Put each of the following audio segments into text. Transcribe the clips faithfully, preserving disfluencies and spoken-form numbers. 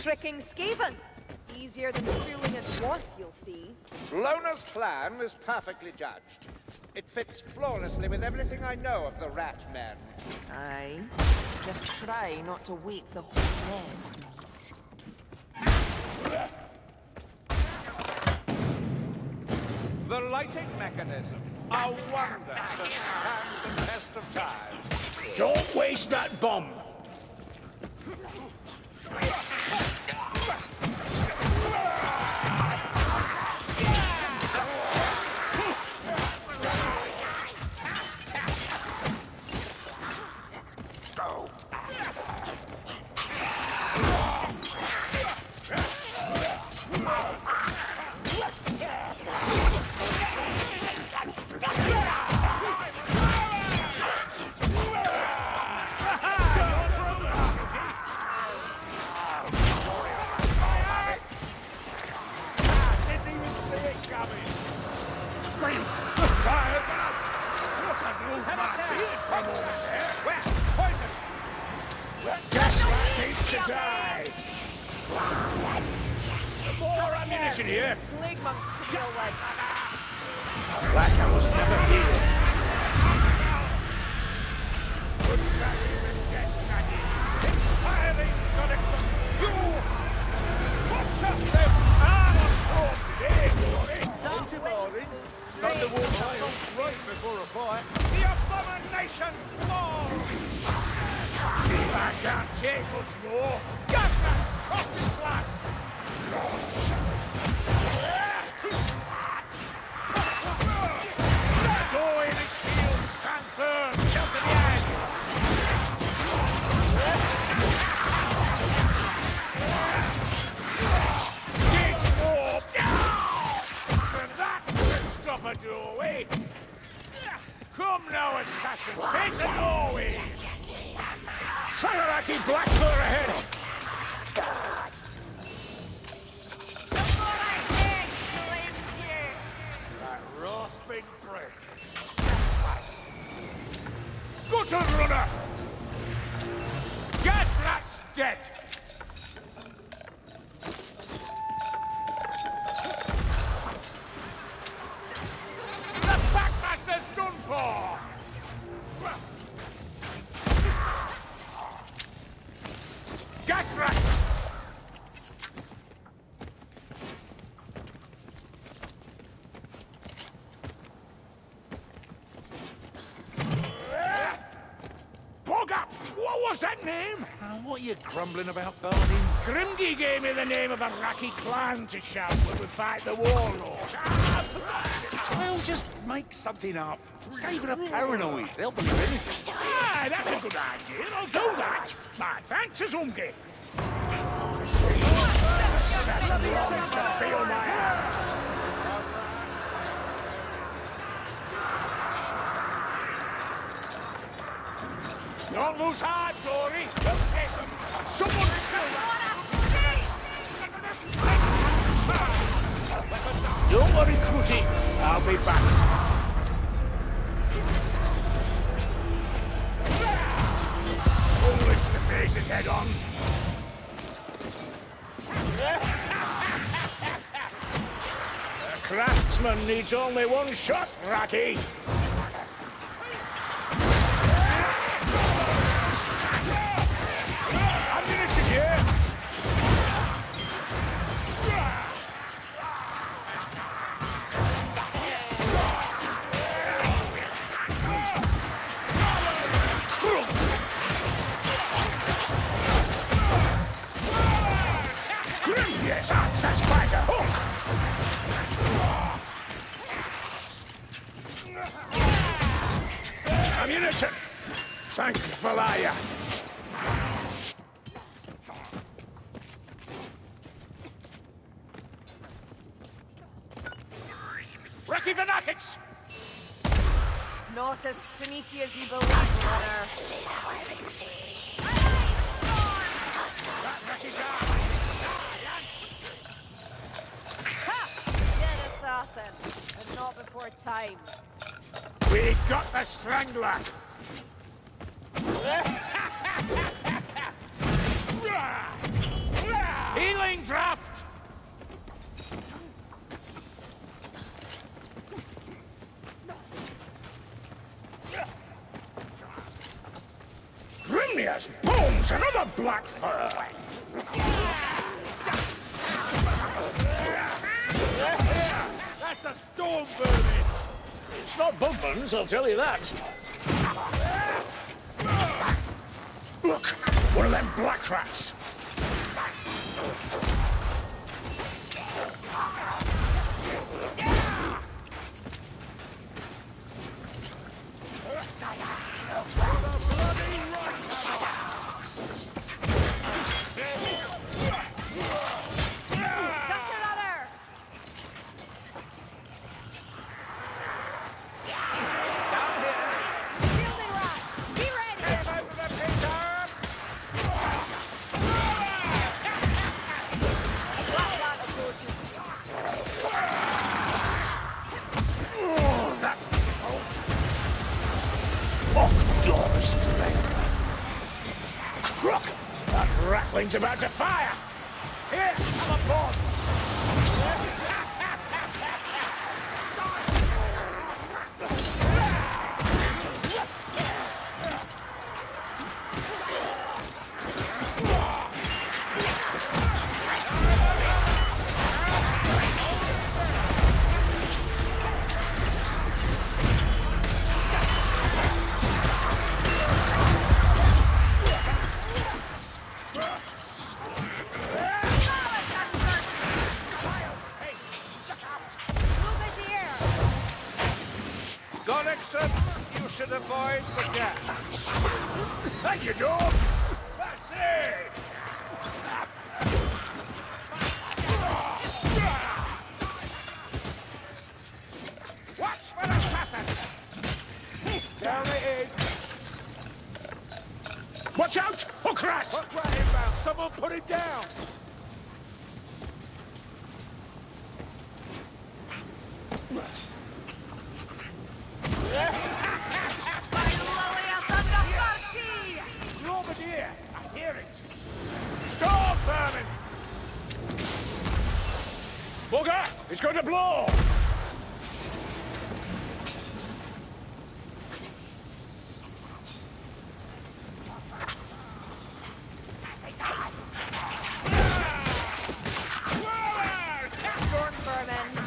tricking Skaven. Easier than fooling a dwarf, you'll see. Lona's plan is perfectly judged. It fits flawlessly with everything I know of the Rat Men. Aye. Just try not to wake the whole nest, mate. The lighting mechanism. A wonder to stand the test of time. Don't waste that bomb! Here. Plague monks to deal with. Like I was never here. Entirely correct. You watch us them are on board today, Glory. That's boring. Time to walk right before a fight. The abomination falls. I can't take much more. Gas that coffin blast. Go in and shield, stand firm, jump to the end. Dig more. And that will stop a doorway. Come now, assassin, take the doorway. Sagaraki Blackfur ahead! That rasping breath. Gutter runner! Gas rat's dead. The Packmaster's done for. Gas rat. Bogger! What was that name? Uh, what are you grumbling about, Barney? Grimdy gave me the name of a Raki clan to shout when we fight the warlord. Ah, I forgot it. Well, just make something up. Skaven are paranoid. They'll believe anything. Ah, that's a good idea. I'll do that. My thanks, Azumgi. That's a long to feel my hands. Don't lose heart, Dory. We'll take them. Someone kill them. Don't worry, Cruty. I'll be back. Always to face it head on. The craftsman needs only one shot, Raki. That's quite a hook! Ammunition! Thanks, Valaya. Reki fanatics! Not as sneaky as you believe, brother. That Reki guy! Dead assassin, and not before time. We got the strangler! He petunias, bones, and other black fur. That's a storm vermin. It's not Bugman's, I'll tell you that. Look, one of them black rats. Crook! That ratling's about to fire! Here, come aboard! Gullickson, you should avoid the gap. Thank you, dog! That's it! Watch for the assassin! There it is! Watch out! Hook rat! Hook rat inbound! Someone put him down! Normandier! I hear it! Storm vermin! Bugger! It's going to blow! Storm vermin.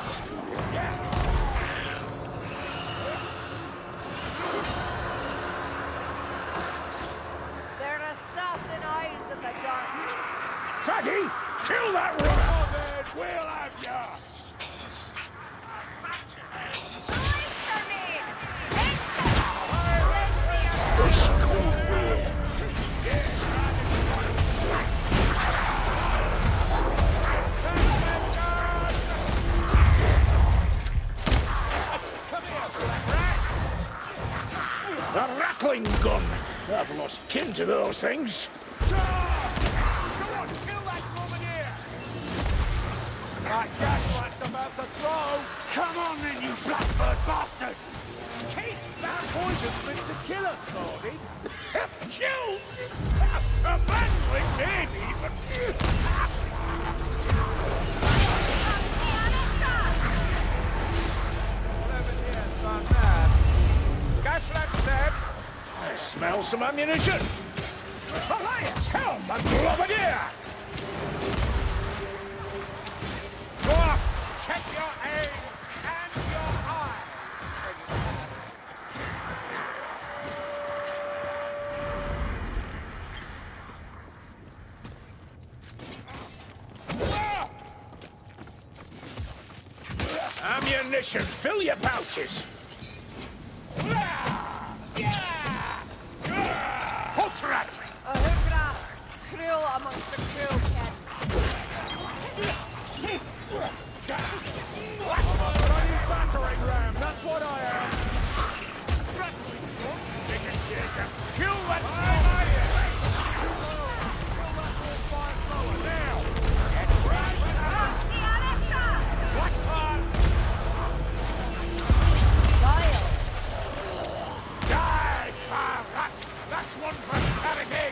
They're assassin eyes in the dark. Taggy! Kill that runner! Then we'll have ya! A rattling gun! I've lost kin to those things. Come on, kill that woman here! That gaslight's about to throw! Come on then, you blackbird bastard! Keep that poison's meant to kill us, Lordy! Kill! A manling name, even! Whatever here's gone mad. Gaslight's dead! I smell some ammunition! Alliance, helm, and Globadier! Dwarf, check your aim and your eye! Ammunition, fill your pouches! Hook rat! A hook rat. Cruel amongst the cruel kin. Bloody battering ram, that's what I am! Kill that That's one for having egg,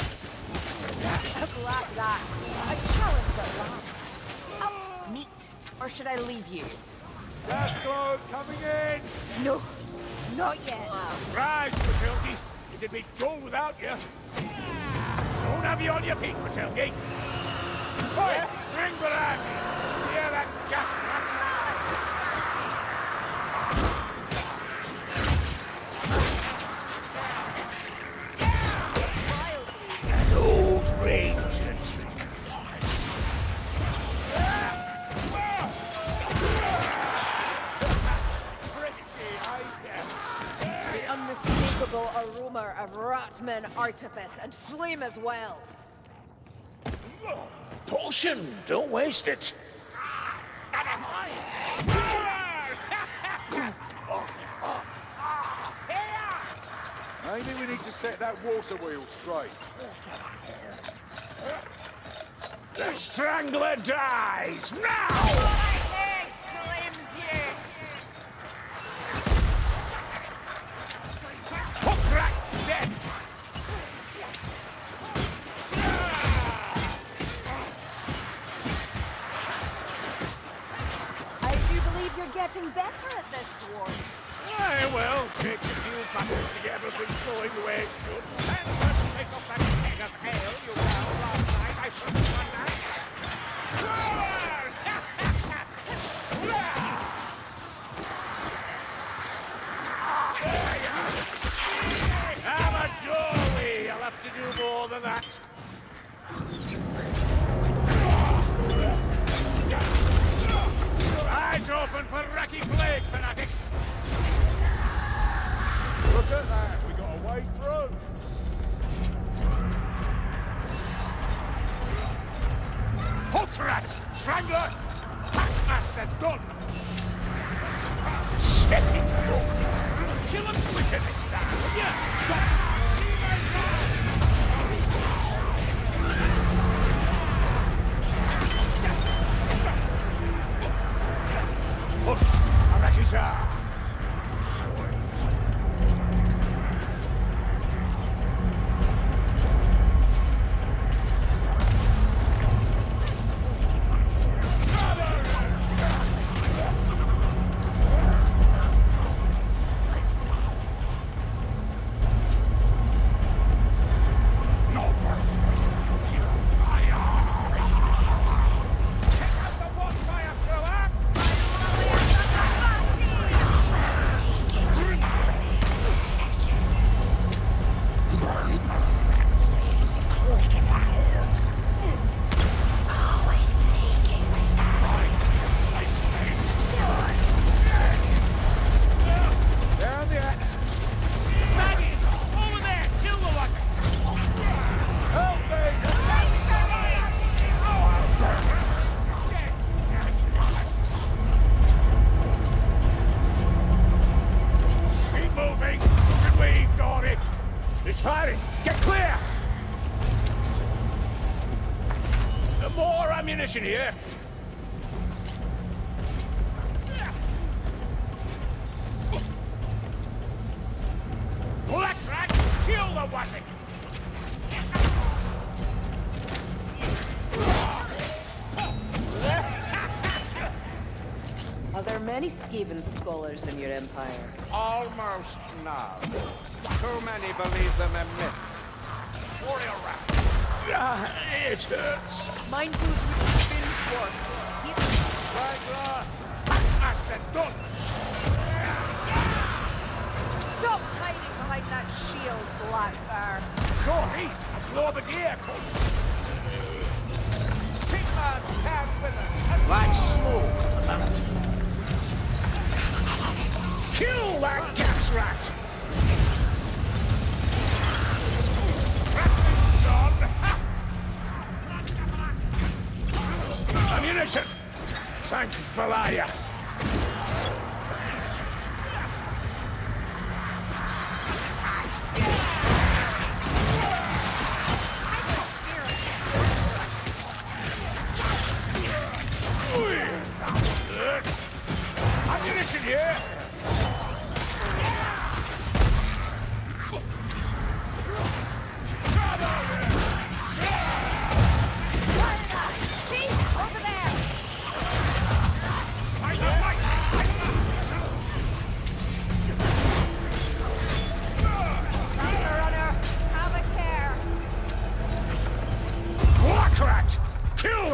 Look like that. A challenge at last. Up, meet, or should I leave you? Gascon coming in! No, not yet. Rise, Matilda. it'd be dull without you. Don't have you on your feet, Matelgi. Oi, bring Barati. Hear that gas rat? An old ranger trick. The unmistakable aroma of Ratman artifice and flame as well. Potion, don't waste it. Maybe we need to set that water wheel straight. The Strangler dies now! My head claims you! Hook rat dead! I do believe you're getting better at this, dwarf. Aye, well, take a few battles to get everything going the way it should. And let's take off that keg of ale you down last night. I shouldn't have done that. Have a doorway. I'll have to do more than that. Eyes open for Racky Plague, fanatics. Look at that, we got a way through. Hook rat! Strangler! Packmaster done! Setting hook! Kill him quicker next time, will ya? Push! Arakita! Firing! Get clear! More ammunition here! Black rat! Kill the Wasik! Are there many Skaven scholars in your empire? Almost no. Too many believe them a myth. Warrior rat. Ah, it hurts. Mine goes with the spin fork. Strangler! Master done! Stop hiding behind that shield, Blackfire. Corey! Globadier! Sigmar stand with us. Like smoke at the moment. Kill that gas rat! Rattling's gone! Ammunition! Thank Valaya. Ammunition here! See? Over there!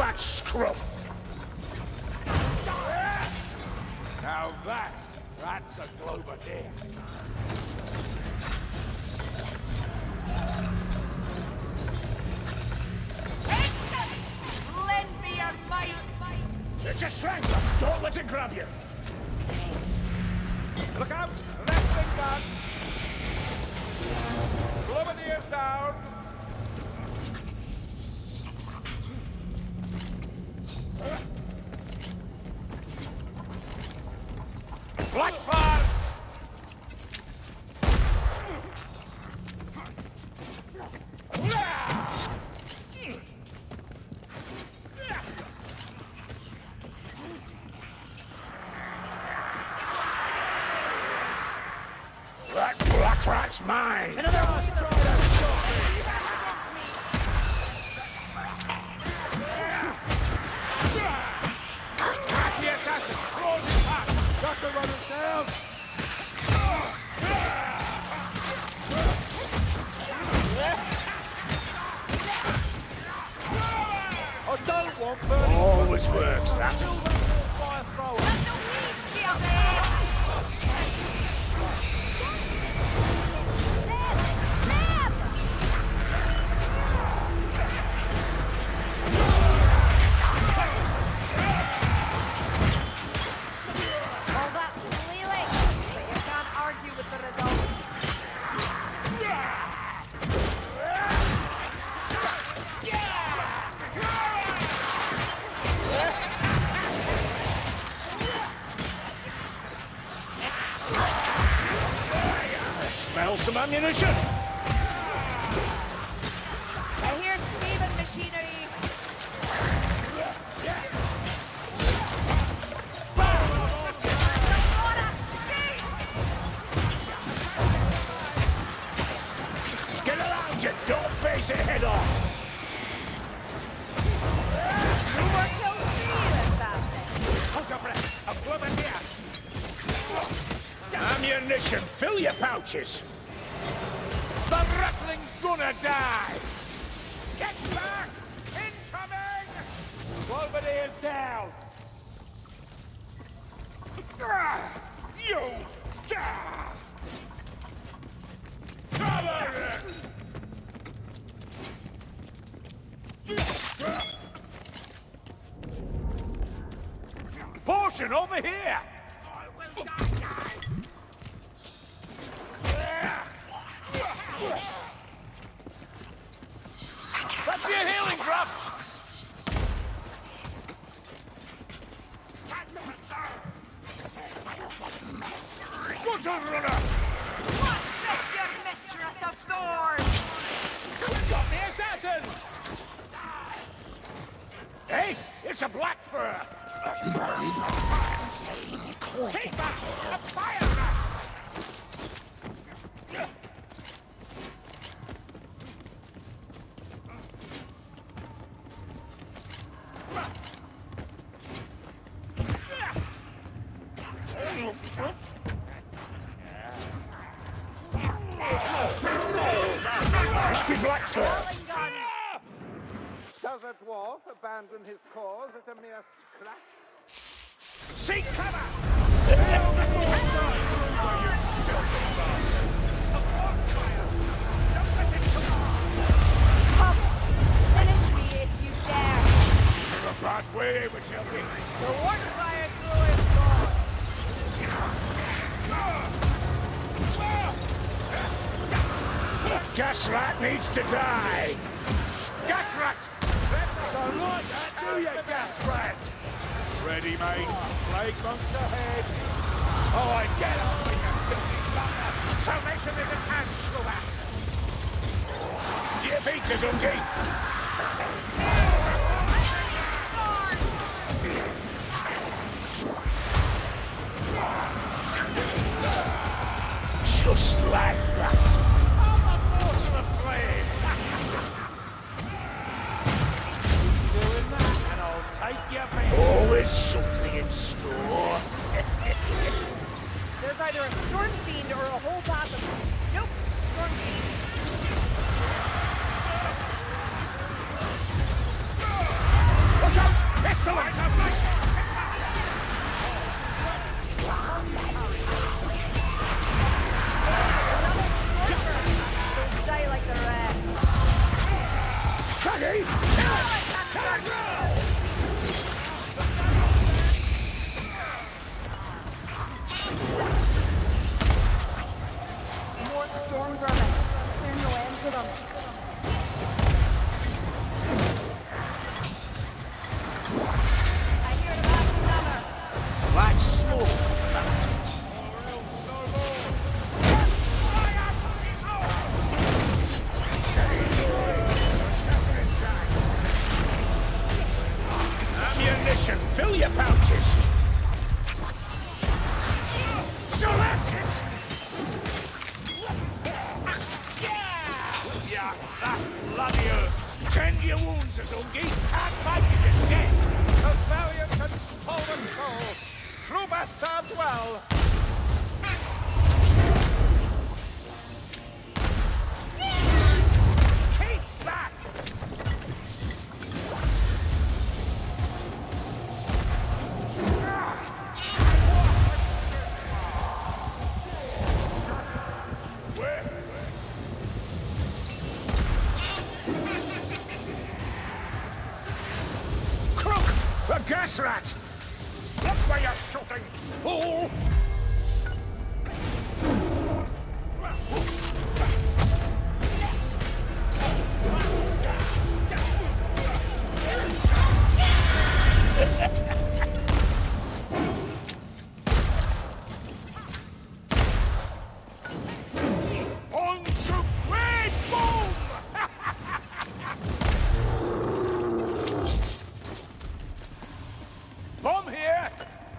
that scruff! Now that, that's a Globadier. Lend me your might! It's a strangler! Don't let it grab you! Look out! Left wing gun! Globadier's down! Blackfire! That black rat's mine! Another one! Hacky assassin! Close his back! Got to run him down! I don't want burning Always works, that. fire thrower! All that clearly, but you can't argue with the results. Smell some ammunition! I hear Steven machinery. Get around you! Don't face it head on! You were killed free, assassin. Hold your breath! A Globadier! Ammunition! Fill your pouches! The Ratling's gonna die! Get back! Incoming! Globadier's down! Ah, you! Ah. Cover it! Portion over here! I will die now! That's your healing drop! Good runner! What's up, you mistress of thorns? Got the assassin! Hey, it's a black fur! Take that! A fire rat! Lucky black fur! Does a dwarf abandon his cause at a mere scratch? Seek cover! Come, finish me if you dare. You're a bad way, but you'll be. The one fire through is gone. Gas rat needs to die! Gas rat! Don't like that, do you, gas rat? Ready, mate. Plague monster head. Oh, I get it! Salvation is at hand, Shlubat! Do you beat the donkey? Just like that. I'm a mortal of flame. Doing that, and I'll take your bait. Always something in store. There's either a storm fiend or a whole pack of... Nope, storm fiend. Watch out! Ready? More storm vermin. Is there no end to them? I hear about another. Black smoke. Ammunition, fill your pouches. So that's it. Yeah, that bloody earth. Tend your wounds, Azungi. Can't fight you to death. The valiant and stolen soul. Kruber served well. Keep back. Crook! The gas rat! Look where you're shooting, fool! On to great boom! Bomb here!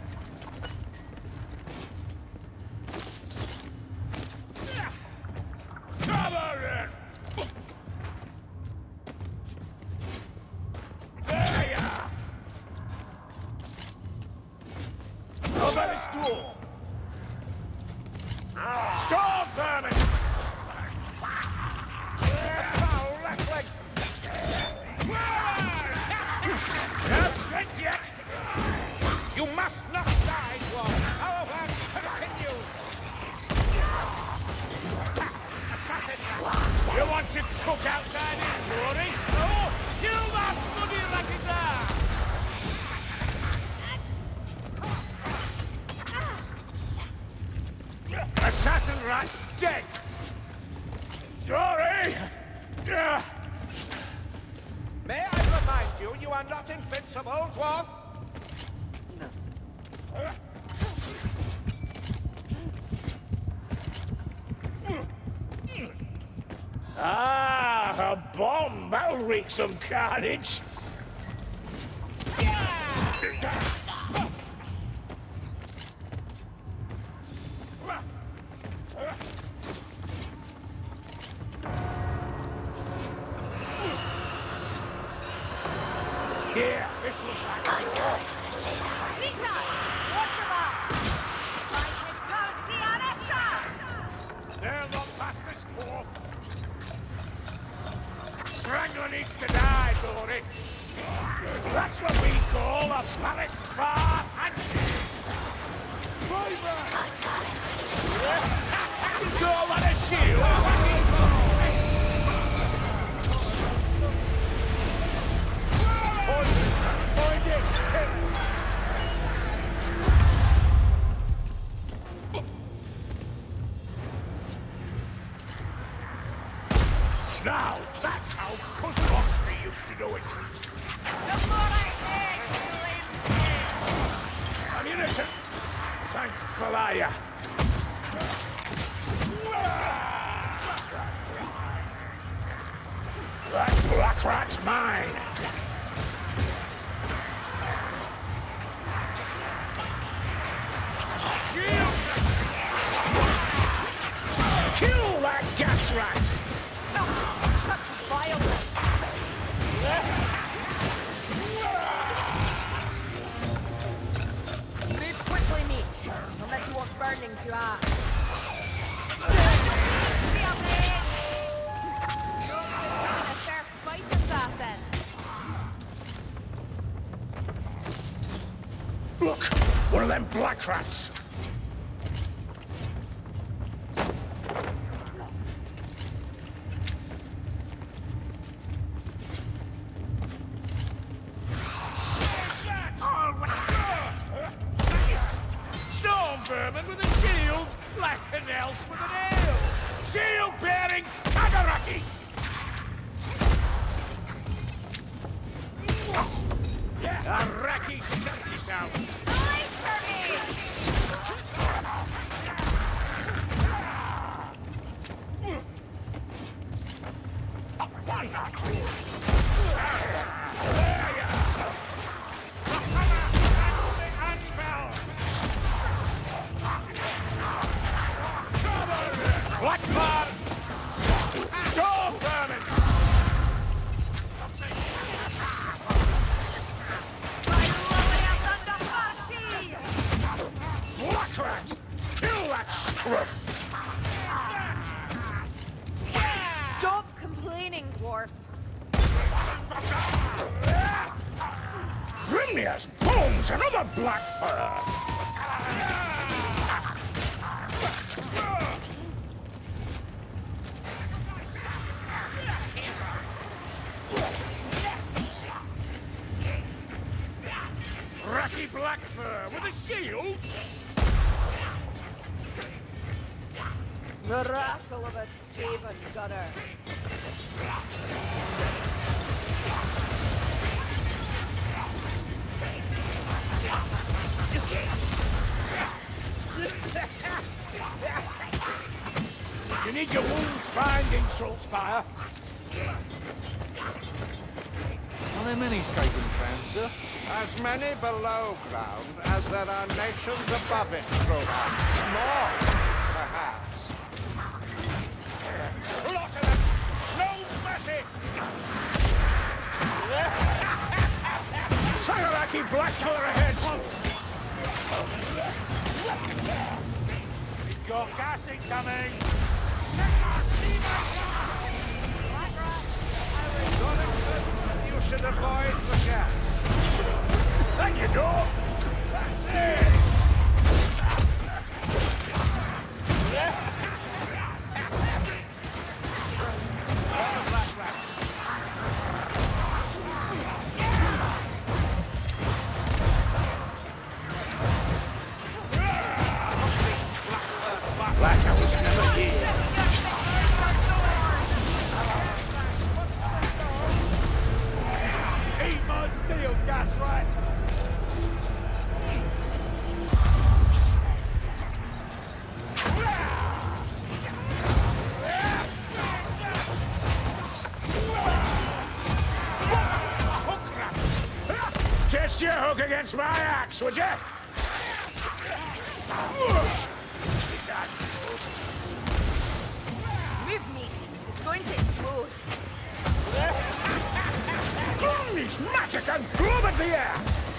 Cover it! There you are! Over this door! Storm vermin! Foul rattling! Not strength yet! You must not die, Dwarf! Our work continues! Assassin! You want to cook outside his glory? No! Kill that bloody Rakita! Assassin rat's dead! Sorry! Yeah. May I remind you, you are not invincible, dwarf? Ah, a bomb! That'll wreak some carnage! Here, this looks like a door. Rita! Watch your back! Like his bounty on a shot! They'll not pass this dwarf. Strangler needs to die, Dory. That's what we call a palace bar handshake. Driver! Go on a chill! Point it! Now, that's how Cousin Oxley used to do it. The more I take, Ammunition! Thank Falaya. That black rat's mine. Shield! Kill that gas rat! such violence! Move quickly, meat. Unless you want burning to ash. Be up there! A fair fight, assassin. Look! One of them black rats! Blackbird! Storm vermin! Black rat! Kill that scrub! Stop complaining, dwarf. Grimnia's bones! Another black fur! Racky black fur with a shield? The rattle of a skaven gunner. You need your wounds binding, Saltspire. Are there many Skaven clans, sir? As many below ground as there are nations above it, Crowbar. More, perhaps. Lot of them! No mercy! Sagaraki black fur ahead! We've got gas incoming! Donington, you should avoid the gas. Thank you, Dor! That's it! Black House never here. Eat my steel, gas rat! Test your hook against my axe, would you? Move, meat. It's going to explode. Omnismatic and glove at the air!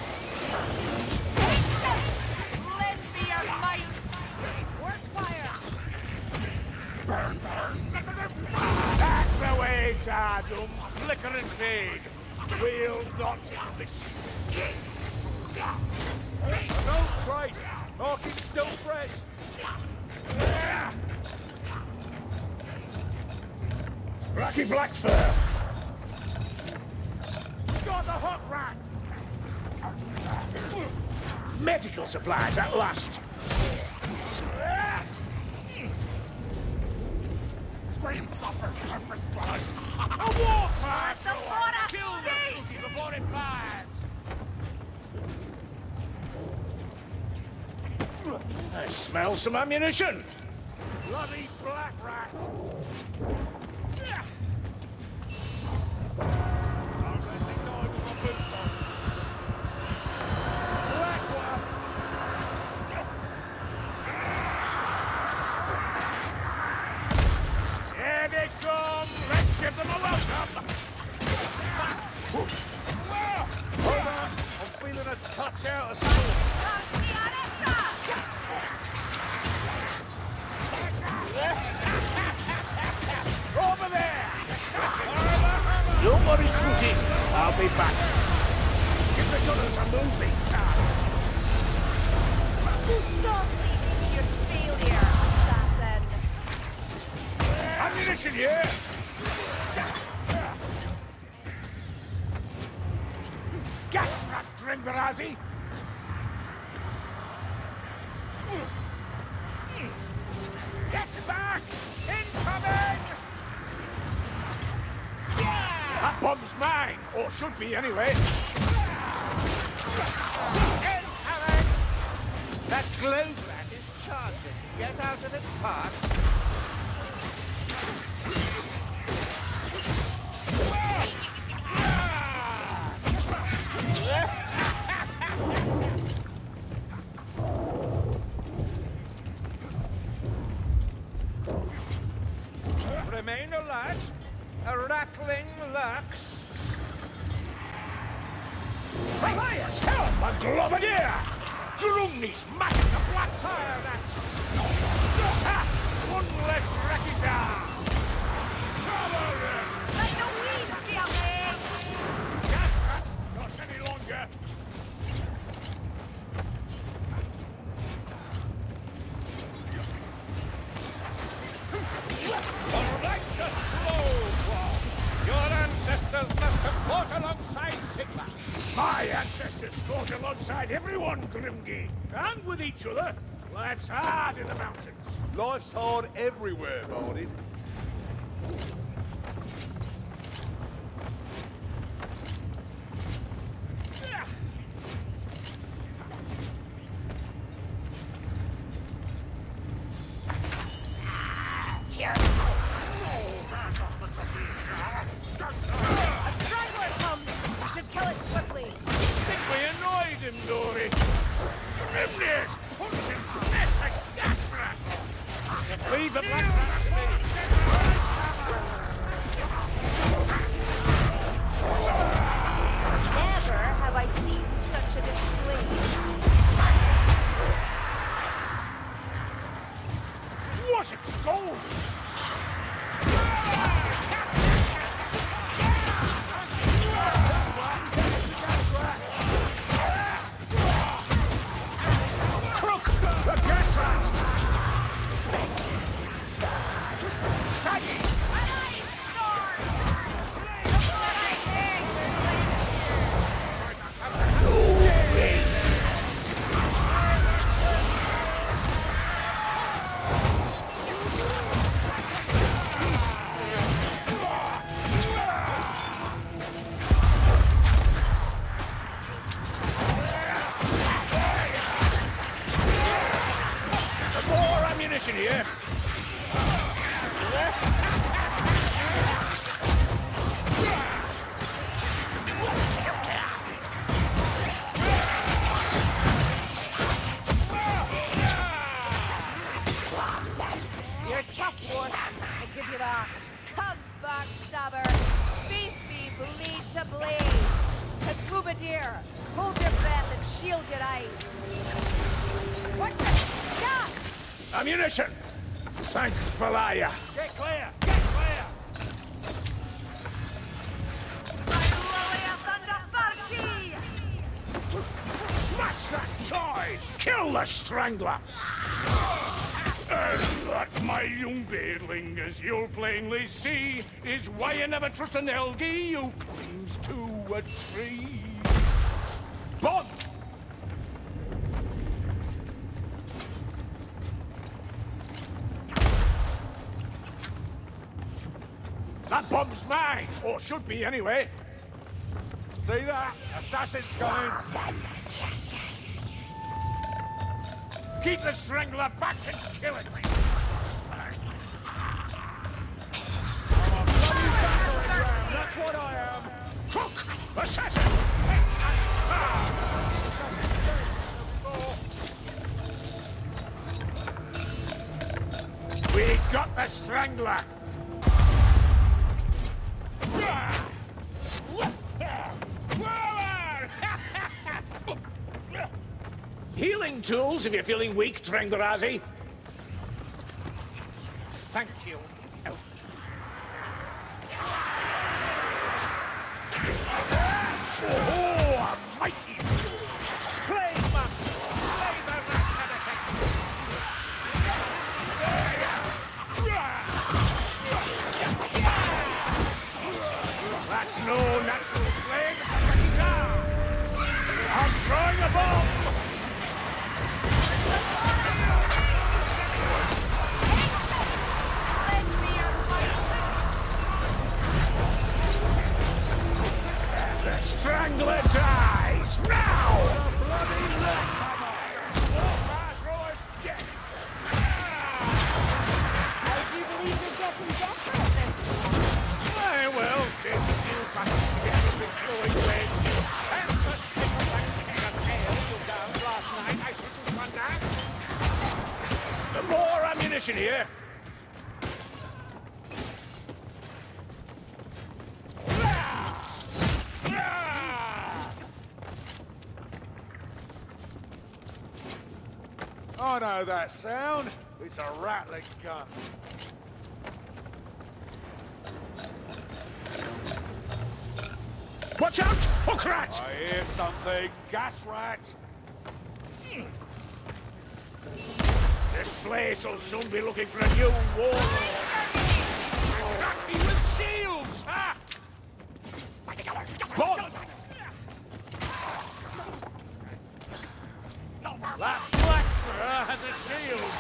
Lend me your might. Work fire. Burn, burn! That's the way, Sardum. Flicker and fade. We'll not miss. No, Christ! Hawkins still fresh! Lucky black fur! Got the hot rat! Medical supplies at last! Scream suffer purpose blood! A war fire! The water! Kill the beauty before it fires! I smell some ammunition! Bloody black rats! Here they come! Let's give them a welcome! Hold on! I'm feeling a touch out of school! Over there! Don't worry, Cootie. I'll be back. Give the gunners a moving task. Softly to your failure, assassin. Ammunition here! Gas rat, Drenbarazi! Get back! Incoming! That bomb's mine, or should be anyway. Incoming! That glow rat is charging. Get out of its path. A rattling lurks. Elias, help! A Globadier! Grumney's matching the black fire, that's... Ha! One less wreckage! Cover him! Let the weeds be away! Gas rats, not any longer! All right, the slow walk. Your ancestors must have fought alongside Sigmar. My ancestors fought alongside everyone, Grimgi, and with each other. Life's hard in the mountains. Life's hard everywhere, Barney. A strangler comes! We should kill it swiftly! Think we annoyed him, Dory? Grimney's punching mess a gas rat! Leave the black rat to me! Never have I seen such a display. Was it gold? Crook! The gas rat! Taggy! More ammunition here! Your chest force, I give you that. Come back, stabber. Face me, bleed to blade. Kakubadir, hold your breath and shield your eyes. What's it? Yeah! Ammunition! Thank Valaya! Get clear! Get clear! Smash that toy! Kill the Strangler! And that, my young beardling, as you'll plainly see, is why you never trust an Elgie who clings to a tree. Bond! That bomb's mine! Or should be, anyway. See that? Assassin's coming! Keep the Strangler back and kill it! That's what I am. Cook! Assassin! We got the Strangler! Healing tools if you're feeling weak, Trengarazi. Thank you. Oh, a mighty mule! Play, man. Play the rat and effect. That's no natural flame. I'm throwing a bomb! The Strangler dies now! Bloody legs, hammer. I do believe you're getting better at this. Aye, well, since you managed to get a bit flowing red. And the paperback king of tail you down last night, I shouldn't wonder. Some more ammunition here. I know that sound. It's a rattling gun. Watch out! Hook rat! I hear something. Gas rat! This place will soon be looking for a new warlord. Crack me with shields, ha! Bon! That Blackfur has a shield!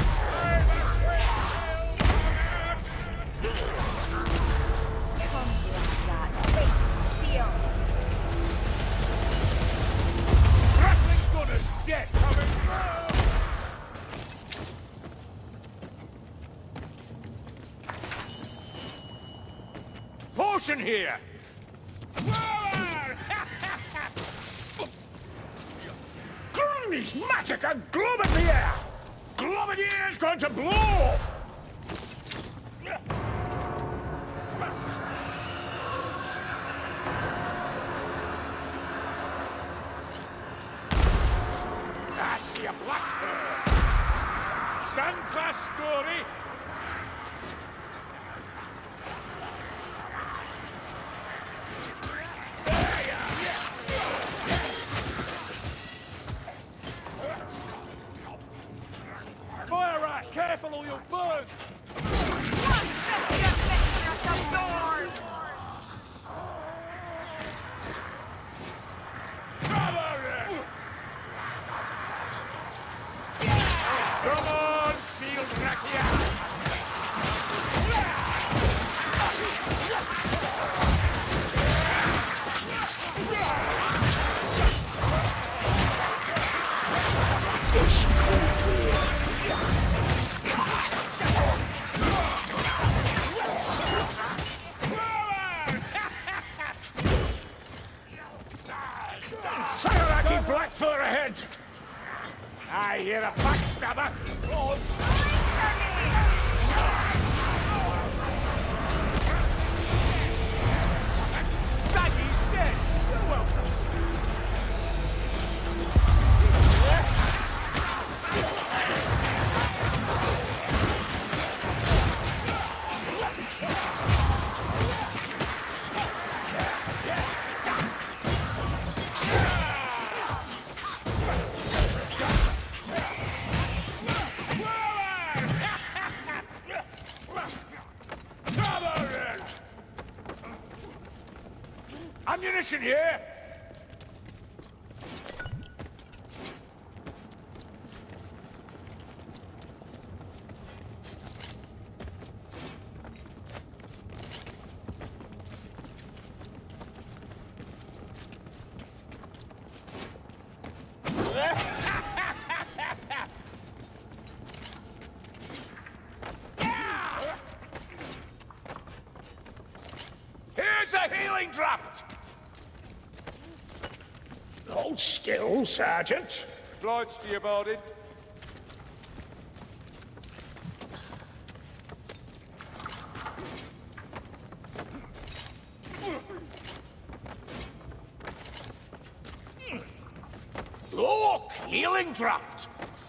Come like that. Taste steel. Rattling gunner's dead coming through! Potion here! Grunnismatic and Globadier! Globadier's going to blow! I see a Blackfur! Stand fast, Gory! Fire rat! Careful or you'll burn! Come on, shield Rakia! Sagaraki Blackfur ahead! I hear a backstabber! Baggy's dead! You're welcome! Ammunition here! Here's a healing draft! Hold still, Sergeant. Obliged to you, Bardin. Look! Healing draft!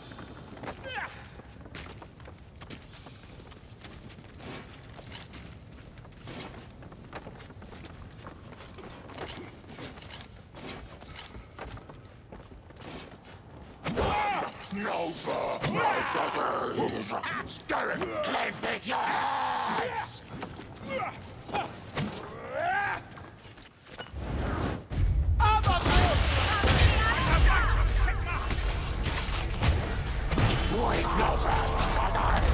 Nova, my sons, Scarab, claim big your heads! Wake Nova's father!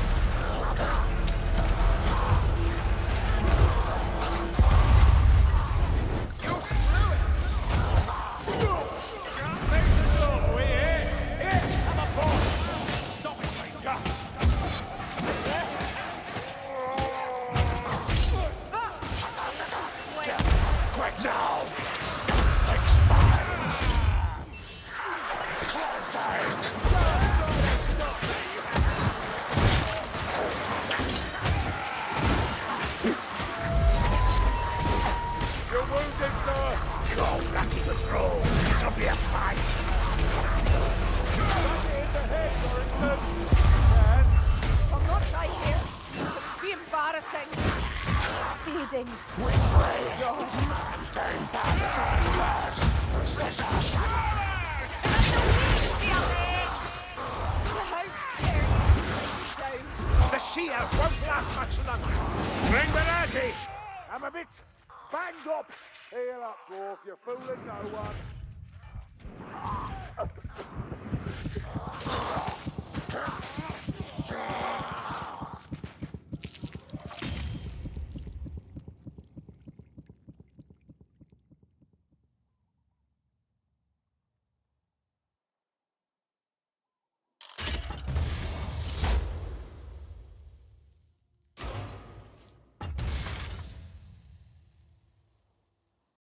Quick now! Expires! Cloud You're wounded, sir! Go, Lucky Patrol! This'll be a fight! I'm not right here. It would be embarrassing. Fading. Winfrey! Came back friendless! Scissors! How dare you bring me down? The Shield won't last much longer. Bring Benati! I'm a bit banged up. Heal up, dwarf. You're fooling no one.